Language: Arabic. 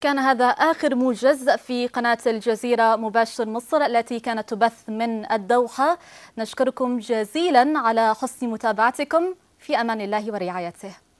كان هذا آخر موجز في قناة الجزيرة مباشر مصر التي كانت تبث من الدوحة. نشكركم جزيلا على حسن متابعتكم. في أمان الله ورعايته.